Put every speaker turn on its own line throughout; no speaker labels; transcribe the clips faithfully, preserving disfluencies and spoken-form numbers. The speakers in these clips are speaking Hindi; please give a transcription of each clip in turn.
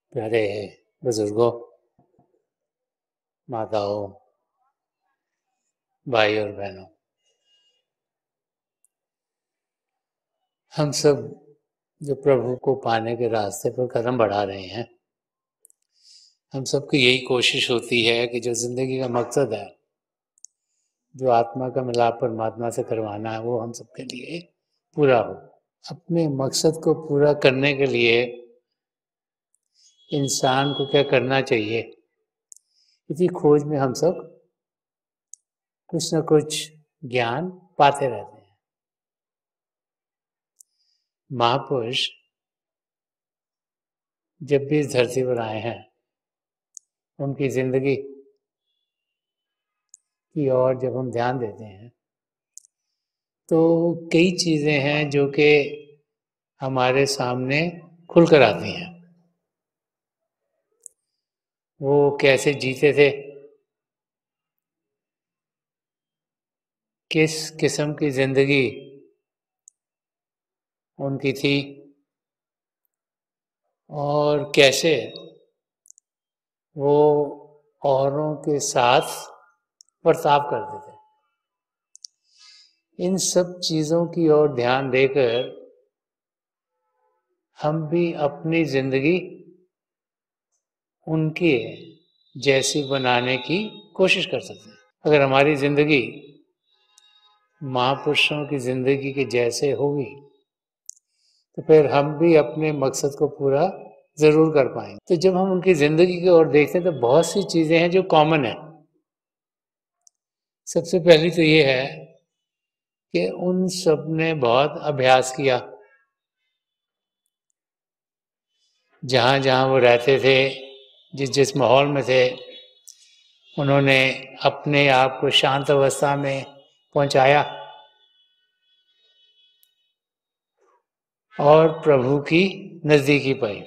प्यारे बुजुर्गों, माताओं, भाई और बहनों, हम सब जो प्रभु को पाने के रास्ते पर कदम बढ़ा रहे हैं, हम सबकी यही कोशिश होती है कि जो जिंदगी का मकसद है, जो आत्मा का मिलाप परमात्मा से करवाना है, वो हम सबके लिए पूरा हो। अपने मकसद को पूरा करने के लिए इंसान को क्या करना चाहिए, इसी खोज में हम सब कुछ न कुछ ज्ञान पाते रहते हैं। महापुरुष जब भी इस धरती पर आए हैं, उनकी जिंदगी की ओर जब हम ध्यान देते हैं तो कई चीजें हैं जो कि हमारे सामने खुल कर आती हैं। वो कैसे जीते थे, किस किस्म की जिंदगी उनकी थी और कैसे वो औरों के साथ बर्ताव करते थे। इन सब चीजों की ओर ध्यान देकर हम भी अपनी जिंदगी उनके जैसी बनाने की कोशिश कर सकते हैं। अगर हमारी जिंदगी महापुरुषों की जिंदगी के जैसे होगी तो फिर हम भी अपने मकसद को पूरा जरूर कर पाएंगे। तो जब हम उनकी जिंदगी की ओर देखते हैं तो बहुत सी चीजें हैं जो कॉमन है। सबसे पहली तो ये है कि उन सब ने बहुत अभ्यास किया। जहां जहां वो रहते थे, जिस जिस माहौल में थे, उन्होंने अपने आप को शांत अवस्था में पहुंचाया और प्रभु की नजदीकी पाई।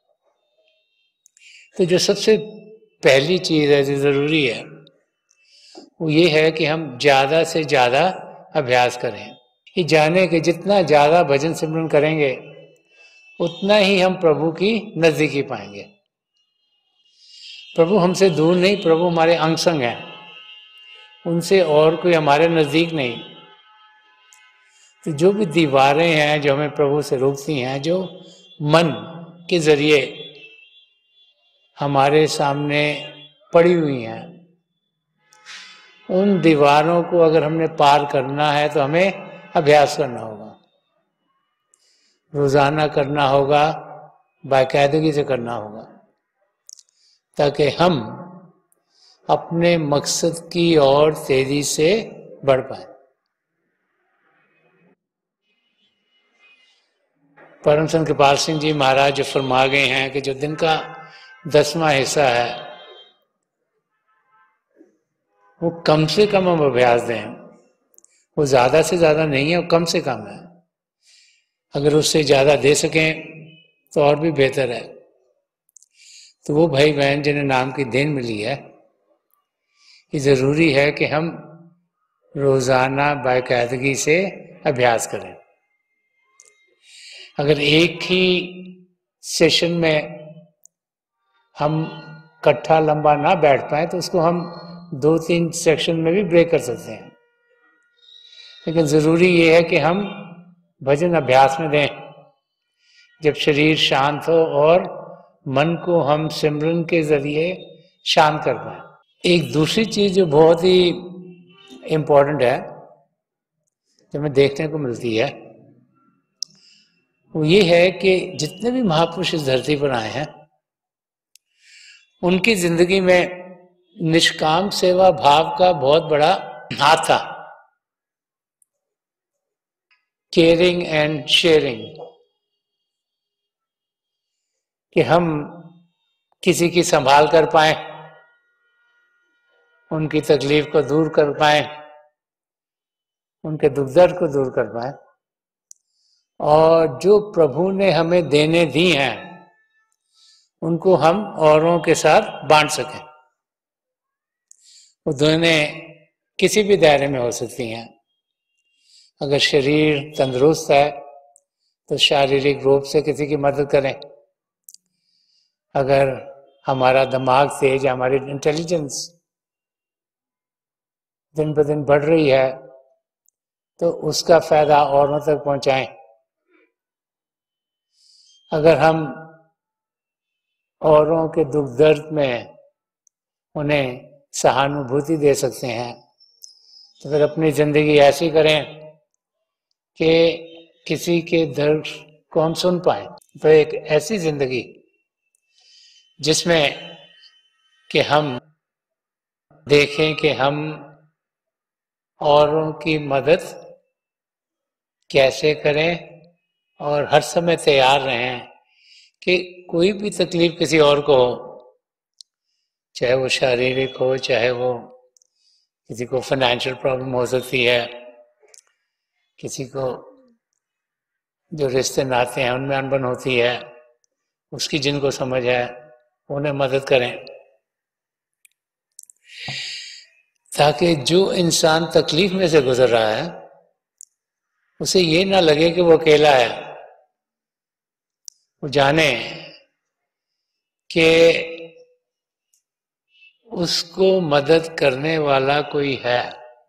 तो जो सबसे पहली चीज है जो जरूरी है वो ये है कि हम ज्यादा से ज्यादा अभ्यास करें। ये जाने कि जितना ज्यादा भजन सिमरन करेंगे उतना ही हम प्रभु की नजदीकी पाएंगे। प्रभु हमसे दूर नहीं, प्रभु हमारे अंग संग हैं, उनसे और कोई हमारे नजदीक नहीं। तो जो भी दीवारें हैं जो हमें प्रभु से रोकती हैं, जो मन के जरिए हमारे सामने पड़ी हुई हैं, उन दीवारों को अगर हमने पार करना है तो हमें अभ्यास करना होगा, रोजाना करना होगा, बाकायदगी से करना होगा, ताकि हम अपने मकसद की ओर तेजी से बढ़ पाए। परम संत कृपाल सिंह जी महाराज जो फरमा गए हैं कि जो दिन का दसवां हिस्सा है वो कम से कम हम अभ्यास दें। वो ज्यादा से ज्यादा नहीं है, वो कम से कम है। अगर उससे ज्यादा दे सकें तो और भी बेहतर है। तो वो भाई बहन जिन्हें नाम की देन मिली है, ये जरूरी है कि हम रोजाना बाकायदगी से अभ्यास करें। अगर एक ही सेशन में हम इकट्ठा लंबा ना बैठ पाए तो उसको हम दो तीन सेक्शन में भी ब्रेक कर सकते हैं। लेकिन जरूरी ये है कि हम भजन अभ्यास में दें, जब शरीर शांत हो और मन को हम सिमरन के जरिए शांत कर पाए। एक दूसरी चीज जो बहुत ही इम्पोर्टेंट है, जो हमें देखने को मिलती है, वो ये है कि जितने भी महापुरुष इस धरती पर आए हैं उनकी जिंदगी में निष्काम सेवा भाव का बहुत बड़ा हाथ था। केयरिंग एंड शेयरिंग, कि हम किसी की संभाल कर पाए, उनकी तकलीफ को दूर कर पाए, उनके दुख दर्द को दूर कर पाए, और जो प्रभु ने हमें देने दी हैं उनको हम औरों के साथ बांट सकें। वो दोनों किसी भी दायरे में हो सकती हैं। अगर शरीर तंदुरुस्त है तो शारीरिक रूप से किसी की मदद करें। अगर हमारा दिमाग तेज, हमारी इंटेलिजेंस दिन ब दिन बढ़ रही है तो उसका फायदा औरों तक पहुंचाएं। अगर हम औरों के दुख दर्द में उन्हें सहानुभूति दे सकते हैं तो फिर अपनी जिंदगी ऐसी करें कि किसी के दर्द को हम सुन पाए। तो एक ऐसी जिंदगी जिसमें कि हम देखें कि हम औरों की मदद कैसे करें और हर समय तैयार रहें कि कोई भी तकलीफ किसी और को हो, चाहे वो शारीरिक हो, चाहे वो किसी को फाइनेंशियल प्रॉब्लम हो सकती है, किसी को जो रिश्ते नाते हैं उनमें अनबन होती है, उसकी जिनको समझ है उन्हें मदद करें, ताकि जो इंसान तकलीफ में से गुजर रहा है उसे ये ना लगे कि वो अकेला है। वो जाने कि उसको मदद करने वाला कोई है।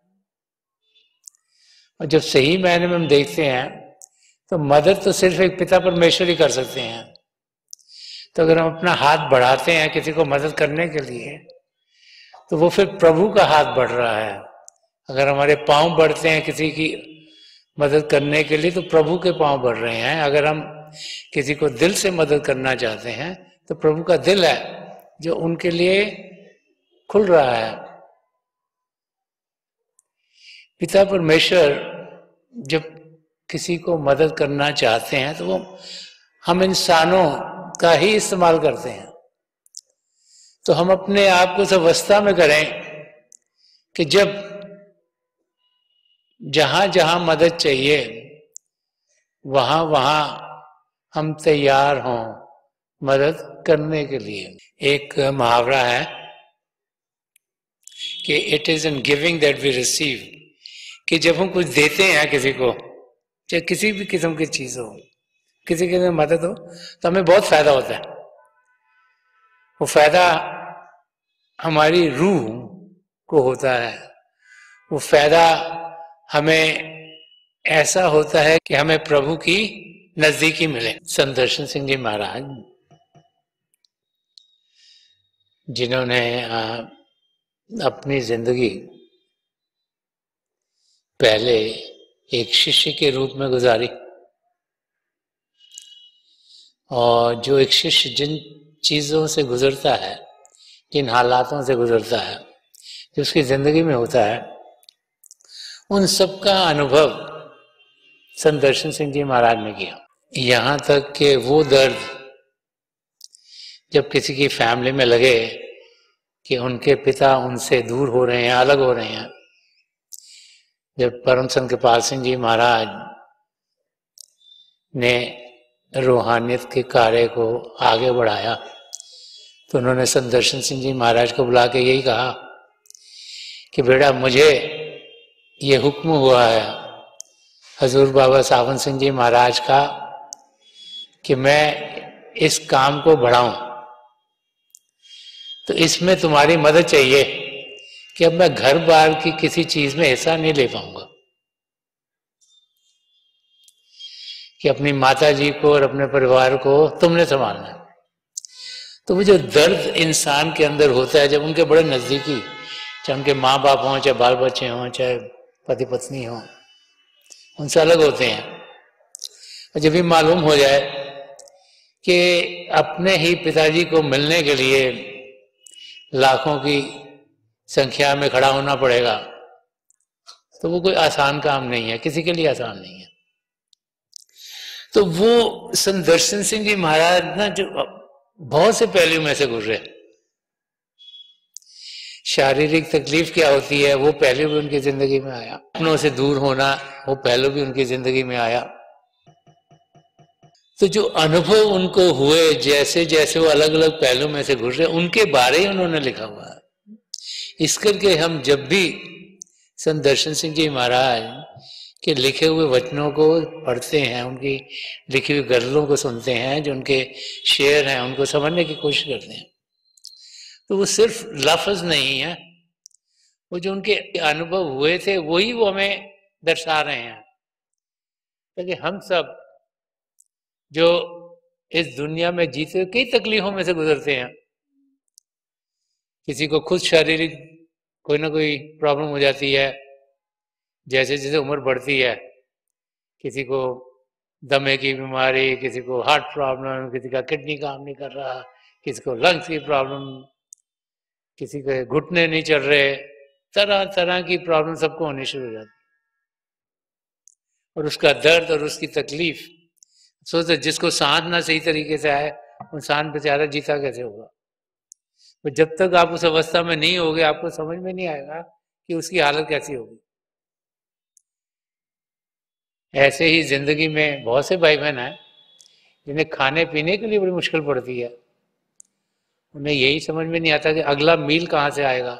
और जब सही मायने में हम देखते हैं तो मदद तो सिर्फ एक पिता परमेश्वर ही कर सकते हैं। तो अगर हम अपना हाथ बढ़ाते हैं किसी को मदद करने के लिए तो वो फिर प्रभु का हाथ बढ़ रहा है। अगर हमारे पांव बढ़ते हैं किसी की मदद करने के लिए तो प्रभु के पांव बढ़ रहे हैं। अगर हम किसी को दिल से मदद करना चाहते हैं तो प्रभु का दिल है जो उनके लिए खुल रहा है। पिता परमेश्वर जब किसी को मदद करना चाहते हैं तो वो हम इंसानों का ही इस्तेमाल करते हैं। तो हम अपने आप को उस अवस्था में करें कि जब जहां जहां मदद चाहिए वहां वहां हम तैयार हों मदद करने के लिए। एक मुहावरा है कि it is in giving that we receive, कि जब हम कुछ देते हैं किसी को, चाहे किसी भी किस्म की चीज हो, किसी की मदद हो, तो हमें बहुत फायदा होता है। वो फायदा हमारी रूह को होता है। वो फायदा हमें ऐसा होता है कि हमें प्रभु की नजदीकी मिले। संत दर्शन सिंह जी महाराज जिन्होंने अपनी जिंदगी पहले एक शिष्य के रूप में गुजारी, और जो एक शिष्य जिन चीजों से गुजरता है, जिन हालातों से गुजरता है, जो उसकी जिंदगी में होता है, उन सब का अनुभव संत दर्शन सिंह जी महाराज ने किया। यहां तक कि वो दर्द जब किसी की फैमिली में लगे कि उनके पिता उनसे दूर हो रहे हैं, अलग हो रहे हैं, जब परम संत कृपाल सिंह जी महाराज ने रूहानियत के कार्य को आगे बढ़ाया तो उन्होंने संत दर्शन सिंह जी महाराज को बुला के यही कहा कि बेटा मुझे ये हुक्म हुआ है हजूर बाबा सावन सिंह जी महाराज का कि मैं इस काम को बढ़ाऊं, तो इसमें तुम्हारी मदद चाहिए कि अब मैं घर बार की किसी चीज में हिस्सा नहीं ले पाऊंगा, कि अपनी माता जी को और अपने परिवार को तुमने संभालना है। तो वो जो दर्द इंसान के अंदर होता है जब उनके बड़े नजदीकी, चाहे उनके माँ बाप हों, चाहे बाल बच्चे हों, चाहे पति पत्नी हों, उनसे अलग होते हैं, और जब भी मालूम हो जाए कि अपने ही पिताजी को मिलने के लिए लाखों की संख्या में खड़ा होना पड़ेगा, तो वो कोई आसान काम नहीं है, किसी के लिए आसान नहीं है। तो वो संत दर्शन सिंह जी महाराज ना जो बहुत से पहलू में से गुजरे, शारीरिक तकलीफ क्या होती है वो पहलू भी उनकी जिंदगी में आया, अपनों से दूर होना वो पहलू भी उनकी जिंदगी में आया। तो जो अनुभव उनको हुए, जैसे जैसे वो अलग अलग पहलू में से गुजरे, उनके बारे ही उन्होंने लिखा हुआ है। इस करके हम जब भी संत दर्शन सिंह जी महाराज कि लिखे हुए वचनों को पढ़ते हैं, उनकी लिखी हुई गज़लों को सुनते हैं, जो उनके शेर हैं उनको समझने की कोशिश करते हैं, तो वो सिर्फ लफ्ज़ नहीं है, वो जो उनके अनुभव हुए थे वही वो हमें दर्शा रहे हैं। क्योंकि हम सब जो इस दुनिया में जीते कई तकलीफों में से गुजरते हैं, किसी को खुद शारीरिक कोई ना कोई प्रॉब्लम हो जाती है, जैसे जैसे उम्र बढ़ती है, किसी को दमे की बीमारी, किसी को हार्ट प्रॉब्लम, किसी का किडनी काम नहीं कर रहा, किसी को लंग्स की प्रॉब्लम, किसी के घुटने नहीं चल रहे, तरह तरह की प्रॉब्लम सबको होनी शुरू हो जाती, और उसका दर्द और उसकी तकलीफ सोचते जिसको सांस ना सही तरीके से आए, इंसान बेचारा जीता कैसे होगा। तो जब तक आप उस अवस्था में नहीं होगे आपको समझ में नहीं आएगा कि उसकी हालत कैसी होगी। ऐसे ही जिंदगी में बहुत से भाई बहन हैं जिन्हें खाने पीने के लिए बड़ी मुश्किल पड़ती है, उन्हें यही समझ में नहीं आता कि अगला मील कहाँ से आएगा,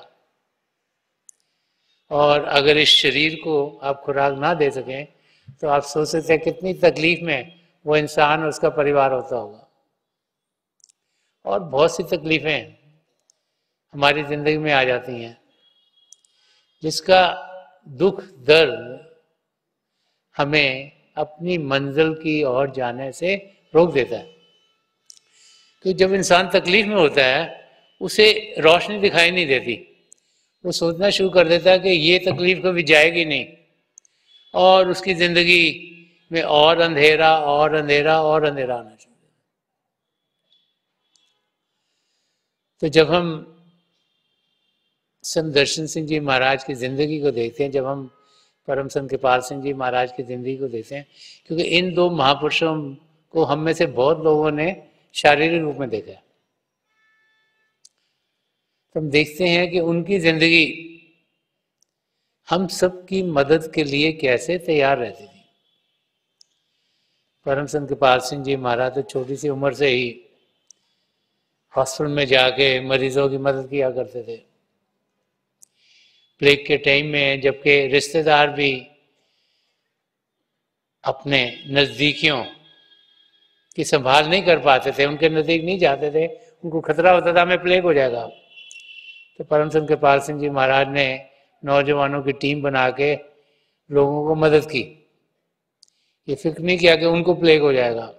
और अगर इस शरीर को आप खुराक ना दे सकें तो आप सोच सकते हैं कितनी तकलीफ में वो इंसान और उसका परिवार होता होगा। और बहुत सी तकलीफें हमारी ज़िंदगी में आ जाती हैं जिसका दुख दर्द हमें अपनी मंजिल की ओर जाने से रोक देता है। क्योंकि जब इंसान तकलीफ में होता है उसे रोशनी दिखाई नहीं देती, वो सोचना शुरू कर देता है कि ये तकलीफ कभी जाएगी नहीं, और उसकी ज़िंदगी में और अंधेरा और अंधेरा और अंधेरा आना शुरू। तो जब हम संत दर्शन सिंह जी महाराज की ज़िंदगी को देखते हैं, जब हम परम संत कृपाल सिंह जी महाराज की ज़िंदगी को देखते हैं, क्योंकि इन दो महापुरुषों को हम में से बहुत लोगों ने शारीरिक रूप में देखा है, तो हम देखते हैं कि उनकी ज़िंदगी हम सब की मदद के लिए कैसे तैयार रहती थी। परम संत कृपाल सिंह जी महाराज तो छोटी सी उम्र से ही हॉस्पिटल में जाके मरीजों की मदद किया करते थे। प्लेग के टाइम में जबकि रिश्तेदार भी अपने नज़दीकियों की संभाल नहीं कर पाते थे, उनके नज़दीक नहीं जाते थे, उनको खतरा होता था हमें प्लेग हो जाएगा, तो परम संत कृपाल सिंह जी महाराज ने नौजवानों की टीम बना के लोगों को मदद की, ये फिक्र नहीं किया कि उनको प्लेग हो जाएगा।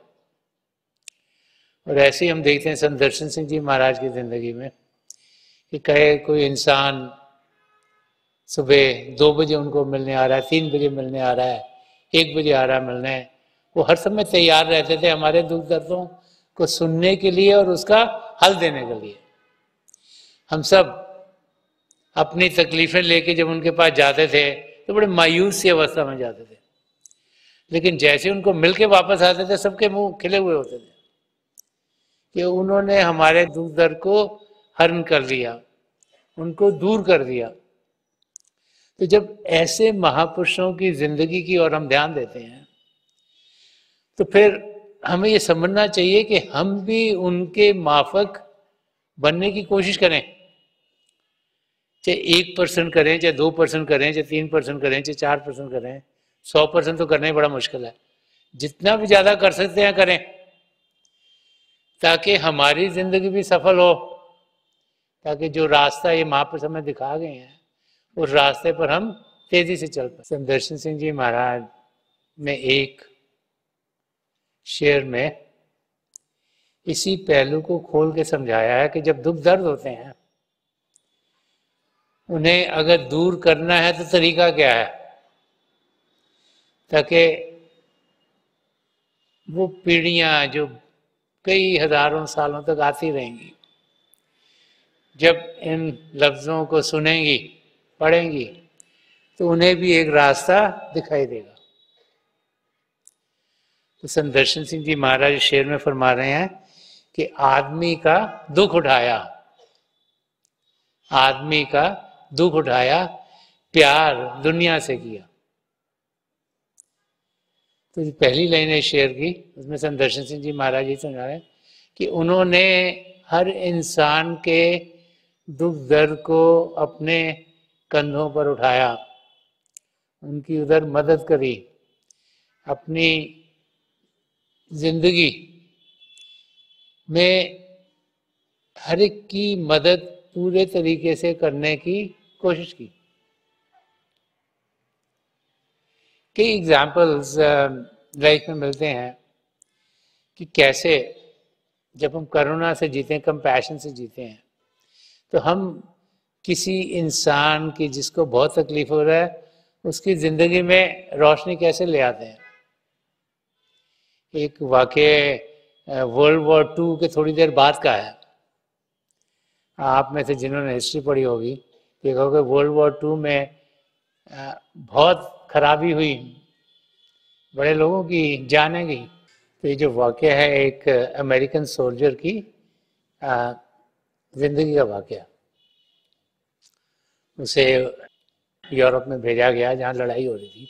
और ऐसे ही हम देखते हैं संत दर्शन सिंह जी महाराज की ज़िंदगी में कि कहे कोई इंसान सुबह दो बजे उनको मिलने आ रहा है, तीन बजे मिलने आ रहा है, एक बजे आ रहा है मिलने, वो हर समय तैयार रहते थे हमारे दुख दर्दों को सुनने के लिए और उसका हल देने के लिए। हम सब अपनी तकलीफें लेके जब उनके पास जाते थे तो बड़े मायूस सी अवस्था में जाते थे, लेकिन जैसे उनको मिल के वापस आते थे सबके मुंह खिले हुए होते थे कि उन्होंने हमारे दुख दर्द को हरण कर लिया, उनको दूर कर दिया। तो जब ऐसे महापुरुषों की जिंदगी की ओर हम ध्यान देते हैं तो फिर हमें ये समझना चाहिए कि हम भी उनके माफक बनने की कोशिश करें, चाहे एक परसेंट करें, चाहे दो परसेंट करें, चाहे तीन परसेंट करें, चाहे चार परसेंट करें, सौ परसेंट तो करना ही बड़ा मुश्किल है। जितना भी ज्यादा कर सकते हैं करें, ताकि हमारी जिंदगी भी सफल हो, ताकि जो रास्ता ये महापुरुष हमें दिखा गए हैं उस रास्ते पर हम तेजी से चल पाए। संत दर्शन सिंह जी महाराज ने एक शेर में इसी पहलू को खोल के समझाया है कि जब दुख दर्द होते हैं उन्हें अगर दूर करना है तो तरीका क्या है, ताकि वो पीढ़ियां जो कई हजारों सालों तक आती रहेंगी, जब इन लफ्ज़ों को सुनेंगी पढ़ेंगी तो उन्हें भी एक रास्ता दिखाई देगा। तो संत दर्शन सिंह जी महाराज शेर में फरमा रहे हैं कि आदमी का दुख उठाया, आदमी का दुख उठाया, प्यार दुनिया से किया। तो ये पहली लाइन है शेर की, उसमें संत दर्शन सिंह जी महाराज जी समझा रहे हैं कि उन्होंने हर इंसान के दुख दर्द को अपने कंधों पर उठाया, उनकी उधर मदद करी, अपनी जिंदगी में हर एक की मदद पूरे तरीके से करने की कोशिश की। कई एग्जाम्पल्स लाइफ में मिलते हैं कि कैसे जब हम करुणा से जीते हैं, कंपैशन से जीते हैं, तो हम किसी इंसान की जिसको बहुत तकलीफ हो रहा है उसकी ज़िंदगी में रोशनी कैसे ले आते हैं। एक वाक़या वर्ल्ड वॉर टू के थोड़ी देर बाद का है। आप में से जिन्होंने हिस्ट्री पढ़ी होगी देखा होगा वर्ल्ड वॉर टू में बहुत खराबी हुई, बड़े लोगों की जानें गई। तो ये जो वाक़या है एक अमेरिकन सोल्जर की ज़िंदगी का वाक़या। उसे यूरोप में भेजा गया जहाँ लड़ाई हो रही थी।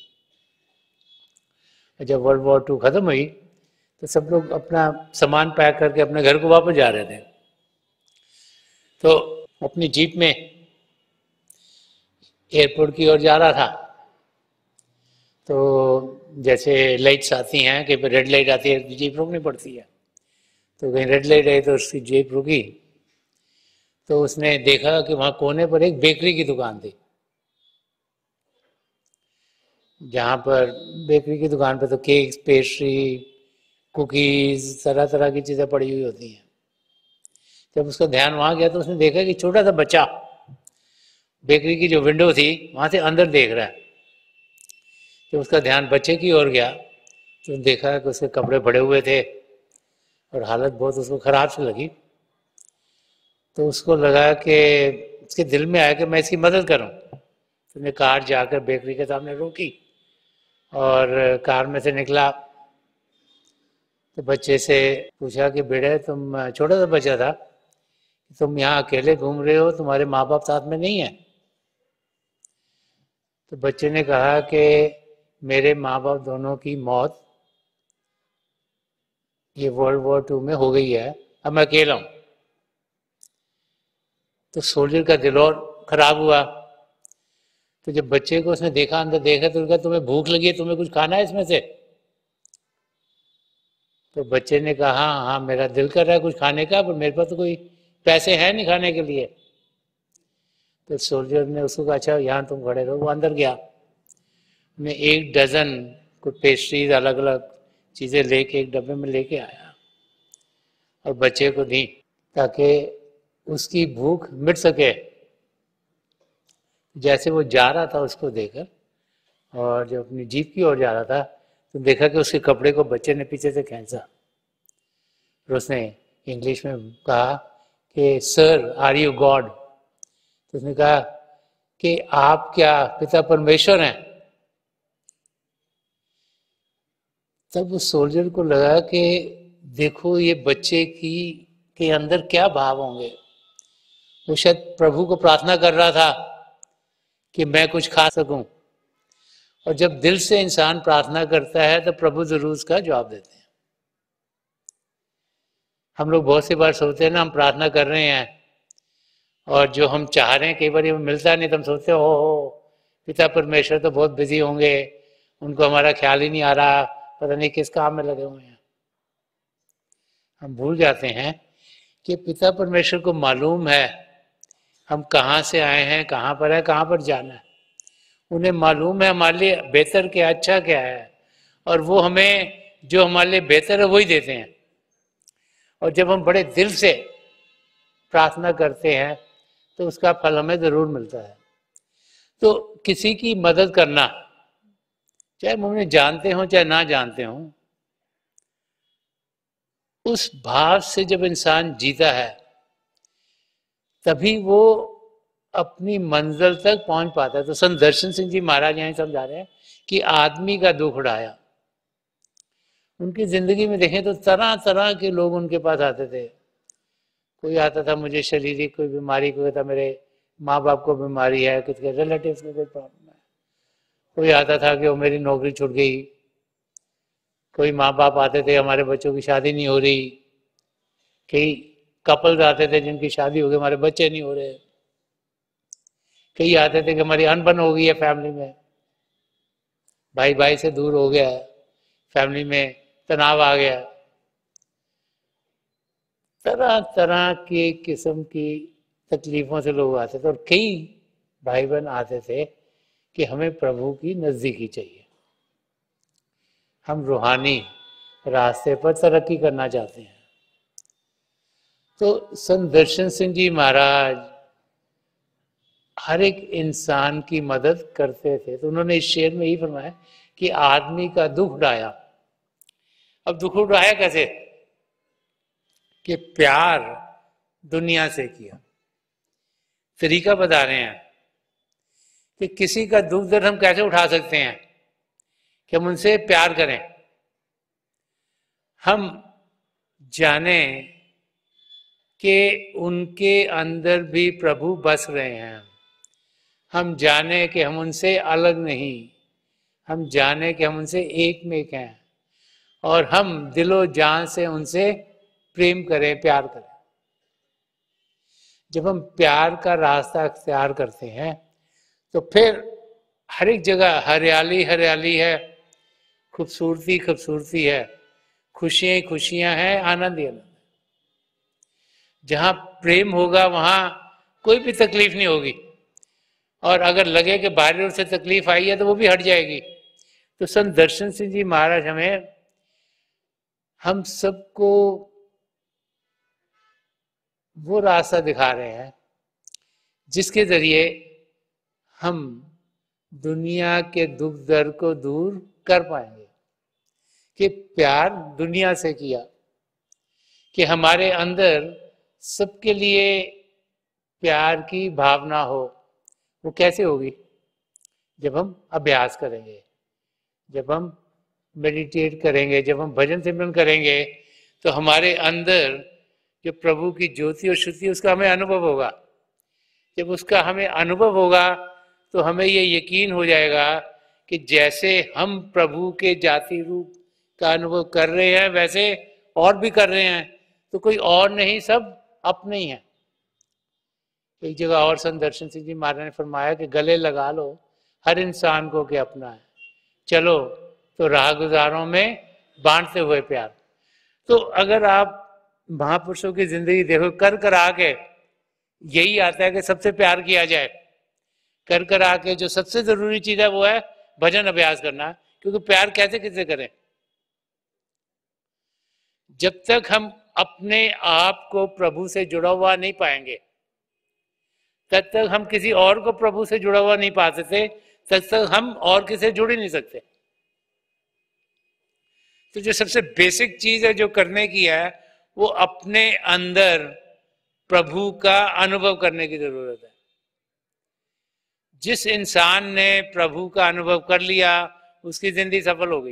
जब वर्ल्ड वॉर टू ख़त्म हुई तो सब लोग अपना सामान पैक करके अपने घर को वापस जा रहे थे। तो अपनी जीप में एयरपोर्ट की ओर जा रहा था, तो जैसे लाइट्स आती हैं कि रेड लाइट आती है जीप रोकनी पड़ती है, तो कहीं रेड लाइट आई तो उसकी जीप रुकी। तो उसने देखा कि वहाँ कोने पर एक बेकरी की दुकान थी, जहाँ पर बेकरी की दुकान पर तो केक्स, पेस्ट्री, कुकीज़, तरह तरह की चीज़ें पड़ी हुई होती हैं। जब उसका ध्यान वहाँ गया तो उसने देखा कि छोटा सा बच्चा बेकरी की जो विंडो थी वहाँ से अंदर देख रहा है। जब उसका ध्यान बच्चे की ओर गया तो देखा कि उसके कपड़े बड़े हुए थे और हालत बहुत उसको ख़राब से लगी। तो उसको लगा कि उसके दिल में आया कि मैं इसकी मदद करूं। तो उसने कार जाकर बेकरी के सामने रोकी और कार में से निकला तो बच्चे से पूछा कि बेटे, तुम, छोटा सा बच्चा था, तुम यहाँ अकेले घूम रहे हो, तुम्हारे माँ बाप साथ में नहीं है? तो बच्चे ने कहा कि मेरे माँ बाप दोनों की मौत ये वर्ल्ड वॉर टू में हो गई है, अब मैं अकेला हूँ। तो सोल्जर का दिल और खराब हुआ। तो जब बच्चे को उसने देखा, अंदर देखा, तो उनका तुम्हें भूख लगी है, तुम्हें कुछ खाना है इसमें से? तो बच्चे ने कहा हाँ हाँ मेरा दिल कर रहा है कुछ खाने का, पर मेरे पास तो कोई पैसे हैं नहीं खाने के लिए। तो सोल्जर ने उसको कहा अच्छा यहाँ तुम खड़े रहो। वो अंदर गया, मैं एक डजन कुछ पेस्ट्रीज अलग अलग चीज़ें लेके एक डब्बे में लेके आया और बच्चे को दी ताकि उसकी भूख मिट सके। जैसे वो जा रहा था उसको देखकर और जब अपनी जीप की ओर जा रहा था तो देखा कि उसके कपड़े को बच्चे ने पीछे से खींचा और उसने इंग्लिश में कहा कि सर आर यू गॉड? तो उसने कहा कि आप क्या पिता परमेश्वर हैं? तब उस सोल्जर को लगा कि देखो ये बच्चे की के अंदर क्या भाव होंगे। वो शायद प्रभु को प्रार्थना कर रहा था कि मैं कुछ खा सकूं, और जब दिल से इंसान प्रार्थना करता है तो प्रभु जरूर उसका जवाब देते हैं। हम लोग बहुत सी बार सोचते हैं ना, हम प्रार्थना कर रहे हैं और जो हम चाह रहे हैं कई बार ये मिलता नहीं, तो हम सोचते हो हो पिता परमेश्वर तो बहुत बिजी होंगे, उनको हमारा ख्याल ही नहीं आ रहा, पता नहीं किस काम में लगे हुए हैं। हम भूल जाते हैं कि पिता परमेश्वर को मालूम है हम कहाँ से आए हैं, कहाँ पर है, कहाँ पर जाना है। उन्हें मालूम है हमारे लिए बेहतर क्या, अच्छा क्या है, और वो हमें जो हमारे लिए बेहतर है वही देते हैं। और जब हम बड़े दिल से प्रार्थना करते हैं तो उसका फल हमें जरूर मिलता है। तो किसी की मदद करना, चाहे हम उन्हें जानते हो चाहे ना जानते हो, उस भाव से जब इंसान जीता है तभी वो अपनी मंजिल तक पहुंच पाता है। तो संत दर्शन सिंह जी महाराज यहाँ समझा रहे हैं कि आदमी का दुख उड़ाया। उनकी जिंदगी में देखें तो तरह तरह के लोग उनके पास आते थे। कोई आता था मुझे शारीरिक कोई बीमारी, कोई था मेरे माँ बाप को बीमारी है, किसी के रिलेटिव्स को कोई प्रॉब्लम है, कोई आता था कि वो मेरी नौकरी छूट गई, कोई माँ बाप आते थे हमारे बच्चों की शादी नहीं हो रही, कई कपल्स आते थे जिनकी शादी हो गई हमारे बच्चे नहीं हो रहे, कई आते थे कि हमारी अनबन हो गई है फैमिली में। भाई भाई से दूर हो गया, फैमिली में तनाव आ गया, तरह तरह की किस्म की तकलीफों से लोग आते थे। और कई भाई बहन आते थे कि हमें प्रभु की नज़दीकी चाहिए, हम रूहानी रास्ते पर तरक्की करना चाहते हैं। तो संत दर्शन सिंह जी महाराज हर एक इंसान की मदद करते थे। तो उन्होंने इस शेर में ही फरमाया कि आदमी का दुख उठाया। अब दुख उठाया कैसे? कि प्यार दुनिया से किया। तरीका बता रहे हैं कि किसी का दुख दर्द हम कैसे उठा सकते हैं, कि हम उनसे प्यार करें। हम जाने कि उनके अंदर भी प्रभु बस रहे हैं, हम जाने कि हम उनसे अलग नहीं, हम जाने कि हम उनसे एक में एक हैं, और हम दिलो जान से उनसे प्रेम करें, प्यार करें। जब हम प्यार का रास्ता अख्तियार करते हैं तो फिर हर एक जगह हरियाली हरियाली है, खूबसूरती खूबसूरती है, खुशियां खुशियां हैं, आनंद ही आनंद। जहां प्रेम होगा वहां कोई भी तकलीफ नहीं होगी, और अगर लगे कि बाहरी ओर से तकलीफ आई है तो वो भी हट जाएगी। तो संत दर्शन सिंह जी महाराज हमें हम सबको वो रास्ता दिखा रहे हैं जिसके जरिए हम दुनिया के दुख दर्द को दूर कर पाएंगे। कि प्यार दुनिया से किया, कि हमारे अंदर सबके लिए प्यार की भावना हो। वो कैसे होगी? जब हम अभ्यास करेंगे, जब हम मेडिटेट करेंगे, जब हम भजन सिमरन करेंगे, तो हमारे अंदर जो प्रभु की ज्योति और शुद्धि उसका हमें अनुभव होगा। जब उसका हमें अनुभव होगा तो हमें ये यकीन हो जाएगा कि जैसे हम प्रभु के जाति रूप का अनुभव कर रहे हैं वैसे और भी कर रहे हैं, तो कोई और नहीं, सब अपने ही हैं। एक जगह और संत दर्शन सिंह जी महाराज ने फरमाया कि गले लगा लो हर इंसान को कि अपना है, चलो तो राह गुजारों में बांटते हुए प्यार। तो अगर आप महापुरुषों की जिंदगी देखो, कर कर आके यही आता है कि सबसे प्यार किया जाए। कर कर आके जो सबसे जरूरी चीज है वो है भजन अभ्यास करना, क्योंकि प्यार कैसे किससे करें? जब तक हम अपने आप को प्रभु से जुड़ा हुआ नहीं पाएंगे तब तक हम किसी और को प्रभु से जुड़ा हुआ नहीं पा सकते, तब तक हम और किसी जुड़ ही नहीं सकते। तो जो सबसे बेसिक चीज है जो करने की है वो अपने अंदर प्रभु का अनुभव करने की जरूरत है। जिस इंसान ने प्रभु का अनुभव कर लिया उसकी जिंदगी सफल हो गई।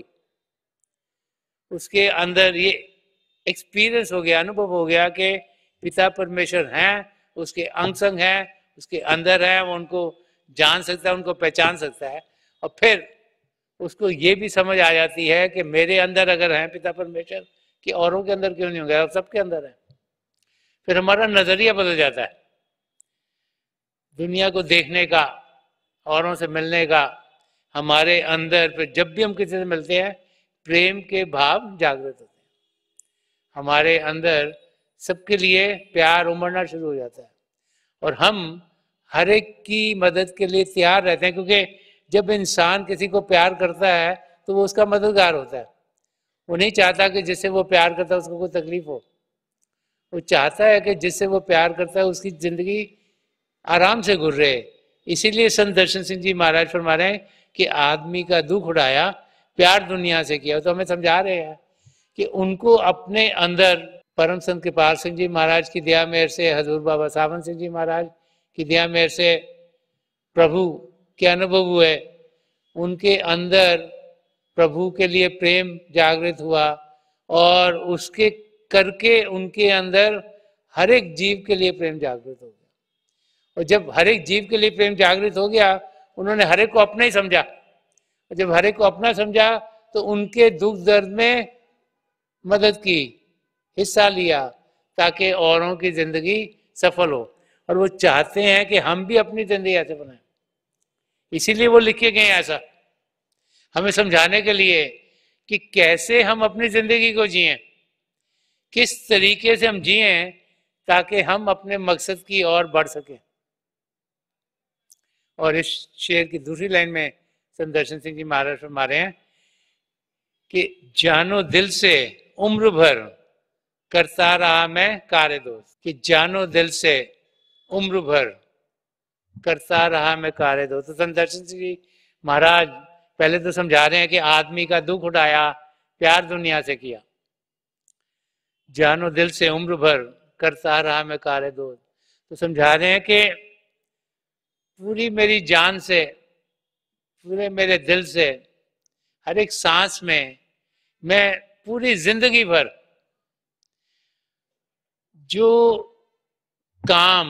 उसके अंदर ये एक्सपीरियंस हो गया, अनुभव हो गया कि पिता परमेश्वर हैं, उसके अंग संग हैं, उसके अंदर है, वो उनको जान सकता है, उनको पहचान सकता है। और फिर उसको ये भी समझ आ जाती है कि मेरे अंदर अगर है पिता परमेश्वर, कि औरों के अंदर क्यों नहीं होंगे, अब सबके अंदर है। फिर हमारा नजरिया बदल जाता है दुनिया को देखने का, औरों से मिलने का। हमारे अंदर फिर जब भी हम किसी से मिलते हैं प्रेम के भाव जागृत होते हैं, हमारे अंदर सबके लिए प्यार उमड़ना शुरू हो जाता है, और हम हर एक की मदद के लिए तैयार रहते हैं। क्योंकि जब इंसान किसी को प्यार करता है तो वो उसका मददगार होता है। वो नहीं चाहता कि जिससे वो प्यार करता है उसको कोई तकलीफ हो, वो चाहता है कि जिससे वो प्यार करता है उसकी जिंदगी आराम से गुजरे। इसीलिए संत दर्शन सिंह जी महाराज फरमा रहे हैं कि आदमी का दुख उठाया, प्यार दुनिया से किया। तो हमें समझा रहे हैं कि उनको अपने अंदर परम संत कृपाल सिंह जी महाराज की दया मेहर से, हजूर बाबा सावन सिंह जी महाराज की दया मेहर से प्रभु के अनुभव हुए। उनके अंदर प्रभु के लिए प्रेम जागृत हुआ, और उसके करके उनके अंदर हर एक जीव के लिए प्रेम जागृत हो गया। और जब हर एक जीव के लिए प्रेम जागृत हो गया, उन्होंने हर एक को अपना ही समझा। और जब हर एक को अपना समझा तो उनके दुख दर्द में मदद की, हिस्सा लिया, ताकि औरों की जिंदगी सफल हो। और वो चाहते हैं कि हम भी अपनी जिंदगी ऐसे बनाएं, इसीलिए वो लिखे गए ऐसा। हमें समझाने के लिए कि कैसे हम अपनी जिंदगी को जिए, किस तरीके से हम जिए ताकि हम अपने मकसद की ओर बढ़ सकें। और इस शेर की दूसरी लाइन में संत दर्शन सिंह जी महाराज फरमा रहे हैं कि जानो दिल से उम्र भर करता रहा मैं कार्य दोष, कि जानो दिल से उम्र भर करता रहा मैं कार्य दोष। तो संत दर्शन सिंह जी महाराज पहले तो समझा रहे हैं कि आदमी का दुख उठाया, प्यार दुनिया से किया, जानो दिल से उम्र भर करता रहा मैं कार्य दोष। तो समझा रहे हैं कि पूरी मेरी जान से, पूरे मेरे दिल से, हर एक सांस में, मैं पूरी जिंदगी भर जो काम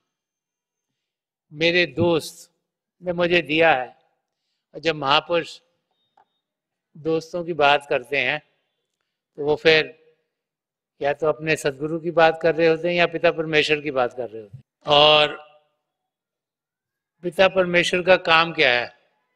मेरे दोस्त ने मुझे दिया है, और जब महापुरुष दोस्तों की बात करते हैं तो वो फिर या तो अपने सदगुरु की बात कर रहे होते हैं या पिता परमेश्वर की बात कर रहे होते हैं। और पिता परमेश्वर का काम क्या है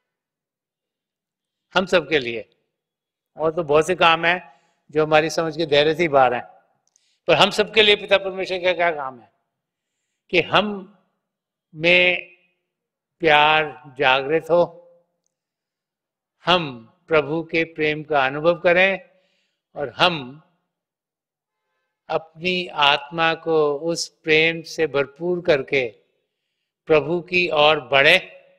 हम सबके लिए, और तो बहुत से काम है जो हमारी समझ के दायरे से ही बाहर हैं, पर हम सबके लिए पिता परमेश्वर का क्या काम है कि हम में प्यार जागृत हो, हम प्रभु के प्रेम का अनुभव करें और हम अपनी आत्मा को उस प्रेम से भरपूर करके प्रभु की ओर बढ़े,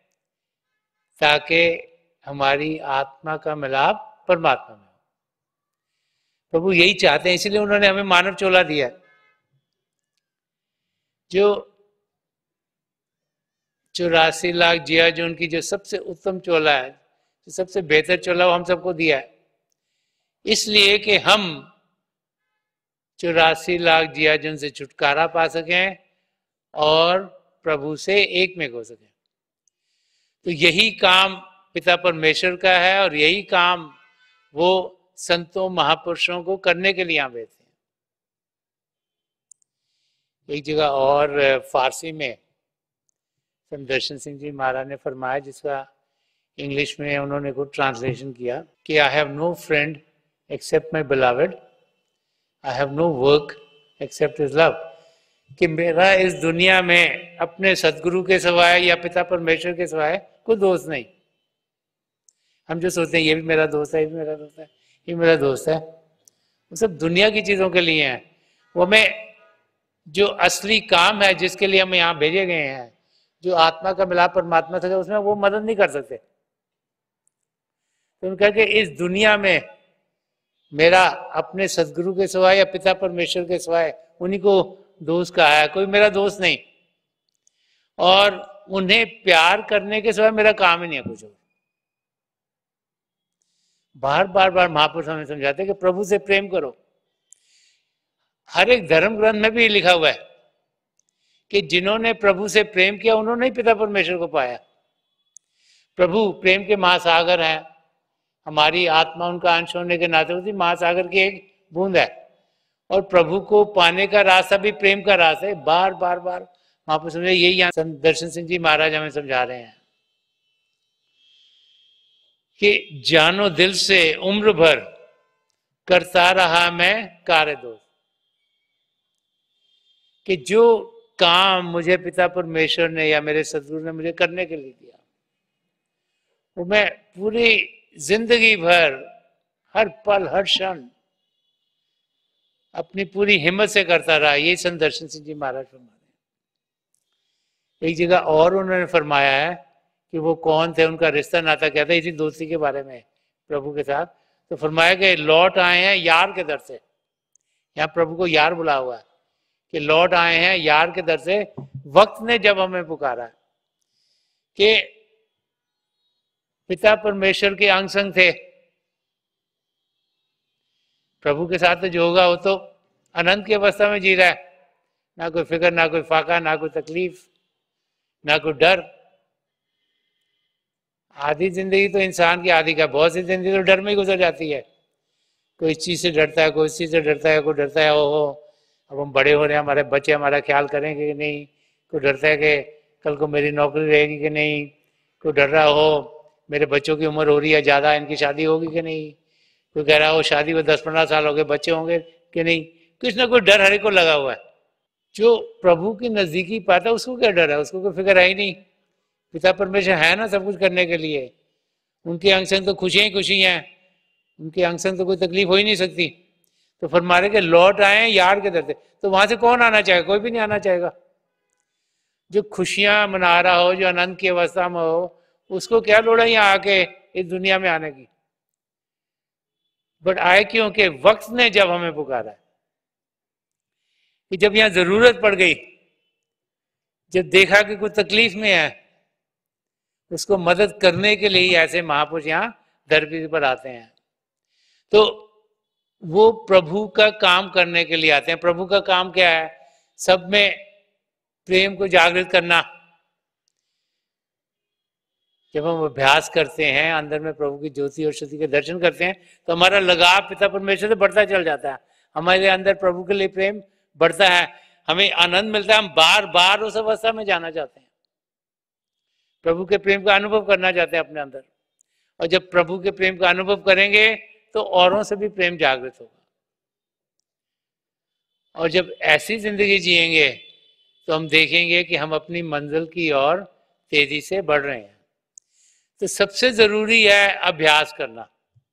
ताकि हमारी आत्मा का मिलाप परमात्मा में हो। प्रभु यही चाहते हैं, इसलिए उन्होंने हमें मानव चोला दिया है। जो चौरासी लाख जिया जो उनकी जो सबसे उत्तम चोला है, जो सबसे बेहतर चोला वो हम सबको दिया है, इसलिए कि हम चौरासी लाख जिया जन से छुटकारा पा सकें और प्रभु से एक में हो सकें। तो यही काम पिता परमेश्वर का है और यही काम वो संतों महापुरुषों को करने के लिए यहाँ भेजते हैं। एक जगह और फारसी में संत दर्शन सिंह जी महाराज ने फरमाया, जिसका इंग्लिश में उन्होंने खुद ट्रांसलेशन किया कि I have no friend except my beloved, I have no work except his love, कि मेरा इस दुनिया में अपने सदगुरु के सिवाय या पिता परमेश्वर के सिवाय कोई दोस्त नहीं। हम जो सोचते हैं ये भी मेरा दोस्त है, ये भी मेरा दोस्त है, ये मेरा दोस्त है, वो सब दुनिया की चीजों के लिए हैं। वो हमें जो असली काम है जिसके लिए हम यहाँ भेजे गए हैं, जो आत्मा का मिलाप परमात्मा से, उसमें वो मदद नहीं कर सकते। तो उनका कि इस दुनिया में मेरा अपने सदगुरु के सिवाय या पिता परमेश्वर के सिवाय उन्हीं को दोस्त कहा है, कोई मेरा दोस्त नहीं, और उन्हें प्यार करने के सिवाय मेरा काम ही नहीं है कुछ और। बार बार बार महापुरुष हमें समझाते हैं कि प्रभु से प्रेम करो। हर एक धर्म ग्रंथ में भी लिखा हुआ है कि जिन्होंने प्रभु से प्रेम किया उन्होंने ही पिता परमेश्वर को पाया। प्रभु प्रेम के महासागर हैं, हमारी आत्मा उनका अंश होने के नाते उसी महासागर की एक बूंद है, और प्रभु को पाने का रास्ता भी प्रेम का रास्ता है। बार बार बार महापुरुष समझे, यही यहाँ संत दर्शन सिंह जी महाराज हमें समझा रहे हैं कि जानो दिल से उम्र भर करता रहा मैं कार्य दोष, कि जो काम मुझे पिता परमेश्वर ने या मेरे सदगुरु ने मुझे करने के लिए दिया, वो मैं पूरी जिंदगी भर, हर पल, हर क्षण अपनी पूरी हिम्मत से करता रहा। ये संत दर्शन सिंह जी महाराज फरमा रहे हैं। एक जगह और उन्होंने फरमाया है कि वो कौन थे, उनका रिश्ता नाता क्या था, इसी दोस्ती के बारे में प्रभु के साथ। तो फरमाया कि लौट आए हैं यार के दर से। यहाँ प्रभु को यार बुला हुआ है कि लौट आए हैं यार के दर से, वक्त ने जब हमें पुकारा कि पिता परमेश्वर के अंग संग थे। प्रभु के साथ तो जो होगा वो तो अनंत की अवस्था में जी रहा है, ना कोई फिक्र, ना कोई फाका, ना कोई तकलीफ, ना कोई डर। आधी जिंदगी तो इंसान की आधी का, बहुत सी जिंदगी तो डर में ही गुजर जाती है। कोई इस चीज से डरता है, कोई इस चीज से डरता है, कोई डरता है ओहो अब हम बड़े हो रहे हैं, हमारे बच्चे हमारा ख्याल करेंगे कि नहीं, कोई डरता है कि कल को मेरी नौकरी रहेगी कि नहीं, कोई डर रहा हो मेरे बच्चों की उम्र हो रही है ज़्यादा, इनकी शादी होगी कि नहीं, कोई कह रहा है वो शादी में दस पंद्रह साल हो गए, बच्चे होंगे कि नहीं, कुछ ना कोई डर हर एक को लगा हुआ है। जो प्रभु की नजदीकी पाता है उसको क्या डर है, उसको कोई फिक्र है ही नहीं। पिता परमेश्वर है ना सब कुछ करने के लिए, उनके अंग संग तो खुशियां ही खुशी हैं, उनके अंग संग तो कोई तकलीफ हो ही नहीं सकती। तो फरमारे के लौट आए यार के दर से, तो वहां से कौन आना चाहेगा, कोई भी नहीं आना चाहेगा। जो खुशियां मना रहा हो, जो आनंद की अवस्था में हो, उसको क्या लोड़ है यहाँ आके इस दुनिया में आने की। बट आए क्यों कि वक्त ने जब हमें पुकारा, कि जब यहां जरूरत पड़ गई, जब देखा कि कोई तकलीफ में है, उसको मदद करने के लिए ही ऐसे महापुरुष यहाँ धरती पर आते हैं। तो वो प्रभु का काम करने के लिए आते हैं। प्रभु का काम क्या है, सब में प्रेम को जागृत करना। जब हम अभ्यास करते हैं, अंदर में प्रभु की ज्योति और शक्ति के दर्शन करते हैं, तो हमारा लगाव पिता परमेश्वर से बढ़ता चल जाता है, हमारे अंदर प्रभु के लिए प्रेम बढ़ता है, हमें आनंद मिलता है, हम बार बार उस अवस्था में जाना चाहते हैं, प्रभु के प्रेम का अनुभव करना चाहते हैं अपने अंदर। और जब प्रभु के प्रेम का अनुभव करेंगे तो औरों से भी प्रेम जागृत होगा। और जब ऐसी जिंदगी जिएंगे तो हम देखेंगे कि हम अपनी मंजिल की ओर तेजी से बढ़ रहे हैं। तो सबसे जरूरी है अभ्यास करना,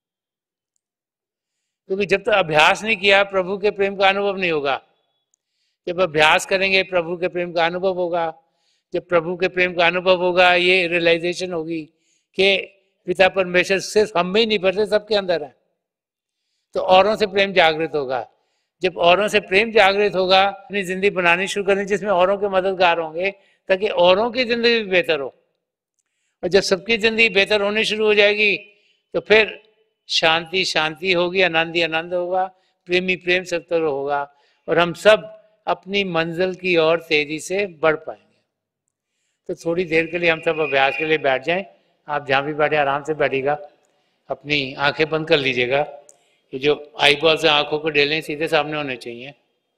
क्योंकि जब तक अभ्यास नहीं किया प्रभु के प्रेम का अनुभव नहीं होगा। जब अभ्यास करेंगे प्रभु के प्रेम का अनुभव होगा। जब प्रभु के प्रेम का अनुभव होगा, ये रियलाइजेशन होगी कि पिता परमेश्वर सिर्फ हम में ही नहीं भरते, सबके अंदर है, तो औरों से प्रेम जागृत होगा। जब औरों से प्रेम जागृत होगा, अपनी जिंदगी बनानी शुरू करनी जिसमें औरों के मददगार होंगे, ताकि औरों की जिंदगी भी बेहतर हो। और जब सबकी जिंदगी बेहतर होनी शुरू हो जाएगी तो फिर शांति शांति होगी, आनंद ही आनंद होगा, प्रेमी प्रेम सत्तर होगा, और हम सब अपनी मंजिल की ओर तेजी से बढ़ पाएंगे। तो थोड़ी देर के लिए हम सब अभ्यास के लिए बैठ जाएं। आप जहाँ भी बैठे आराम से बैठिएगा, अपनी आंखें बंद कर लीजिएगा। ये जो आई बॉल से आंखों को डेलें सीधे सामने होने चाहिए।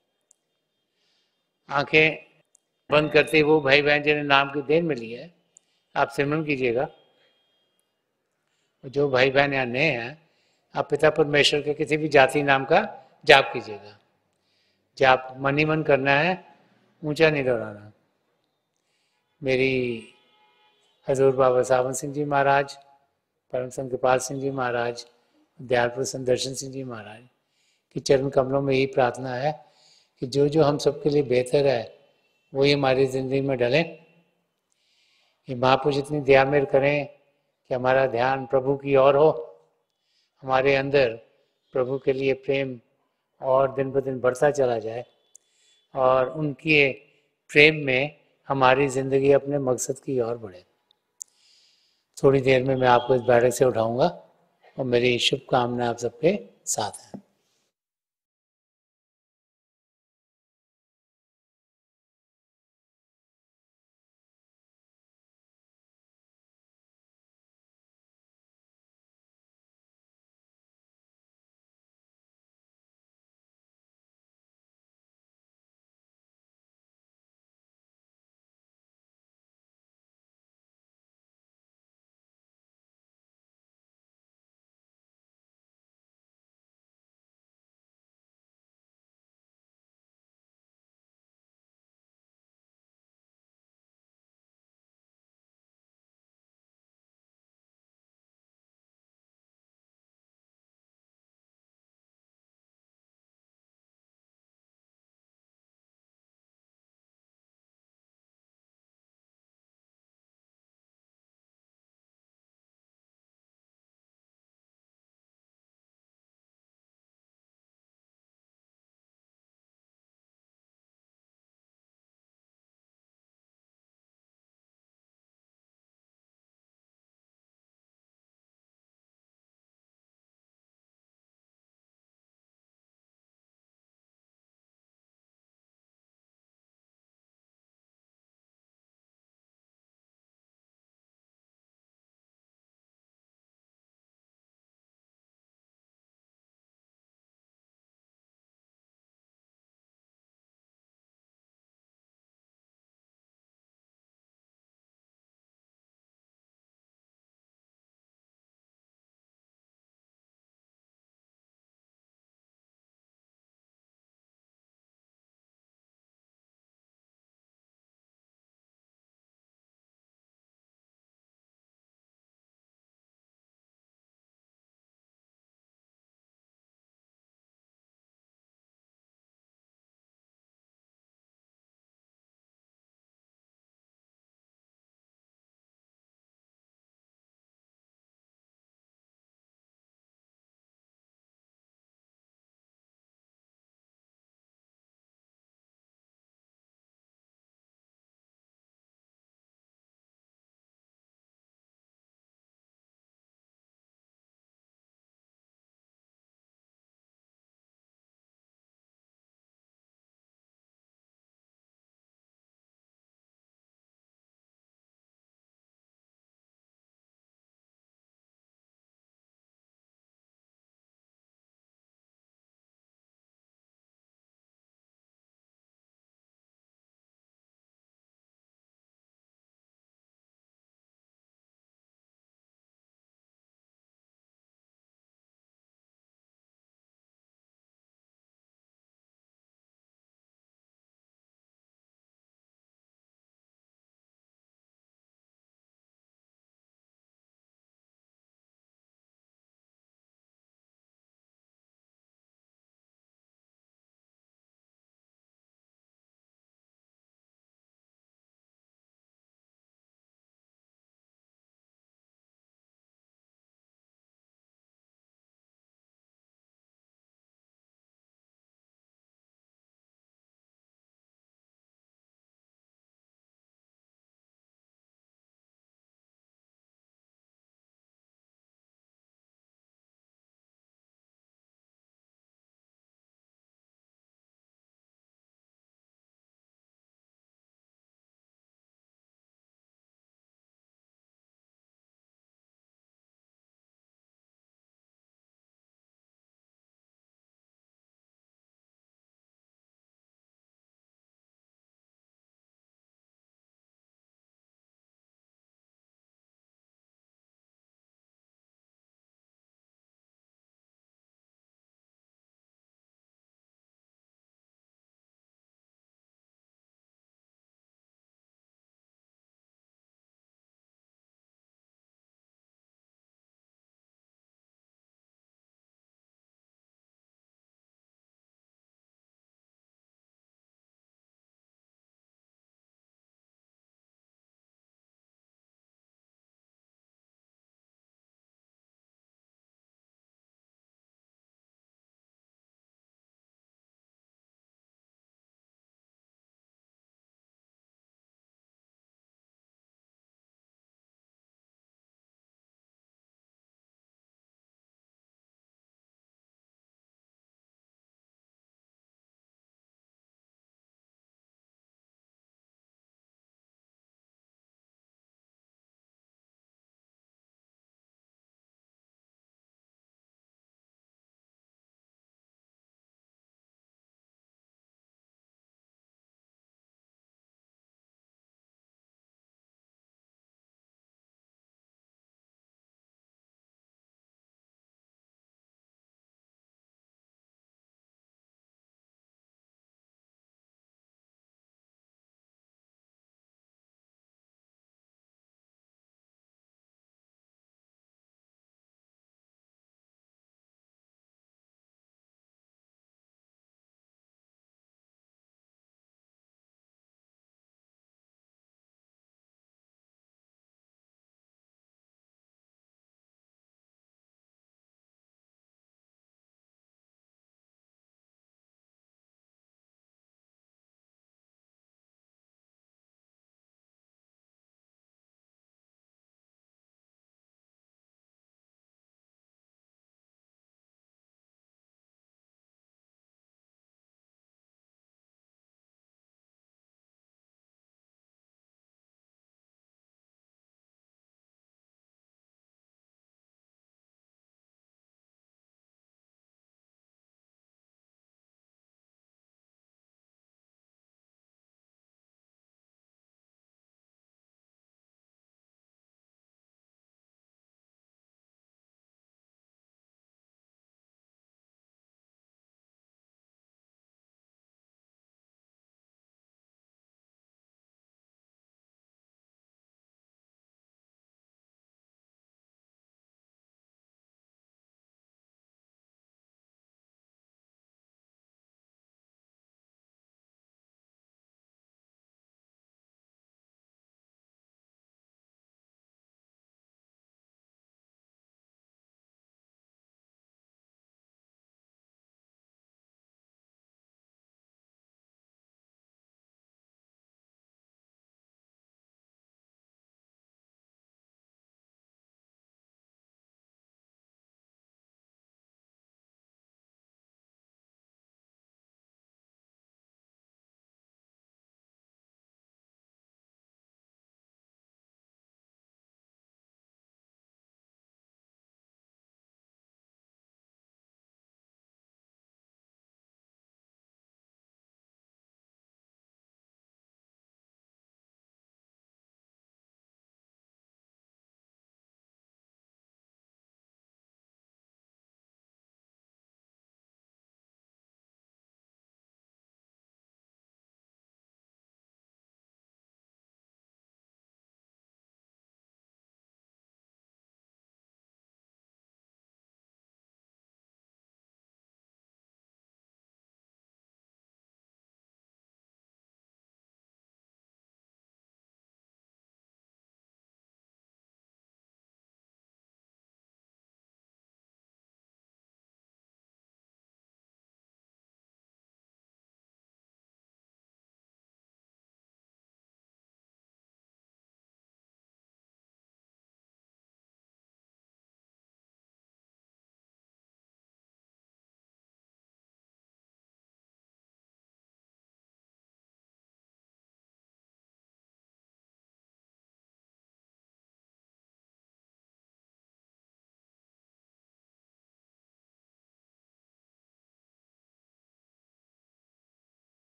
आंखें बंद करते वो भाई बहन जिन्हें नाम की देन मिली है, आप सिमरन कीजिएगा। जो भाई बहन यहाँ नए हैं, आप पिता परमेश्वर के किसी भी जाति नाम का जाप कीजिएगा। जाप मन ही मन करना है, ऊंचा नहीं दोहराना। मेरी हजूर बाबा सावन सिंह जी महाराज, परम संत कृपाल सिंह जी महाराज, दयालपुर संदर्शन सिंह जी महाराज की चरण कमलों में यही प्रार्थना है कि जो जो हम सबके लिए बेहतर है वही हमारी जिंदगी में डलें। ये महापुरुष इतनी दया मेर करें कि हमारा ध्यान प्रभु की ओर हो, हमारे अंदर प्रभु के लिए प्रेम और दिन ब दिन बढ़ता चला जाए, और उनके प्रेम में हमारी ज़िंदगी अपने मकसद की ओर बढ़े। थोड़ी देर में मैं आपको इस बैठक से उठाऊंगा, और मेरी शुभकामनाएं आप सबके साथ हैं।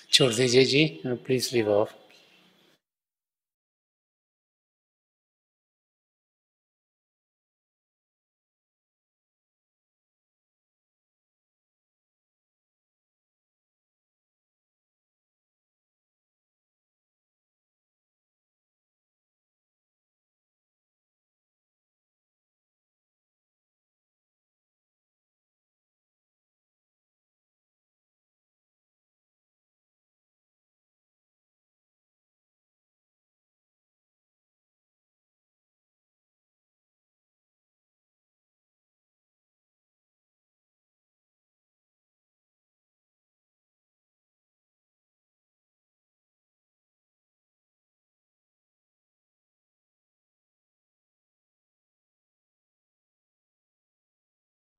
छोड़ दीजिए जी, प्लीज लीव ऑफ।